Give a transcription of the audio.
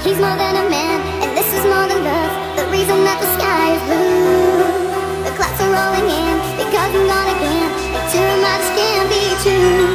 He's more than a man, and this is more than love. The reason that the sky is blue. The clouds are rolling in, because I'm gone again. And too much can't be true.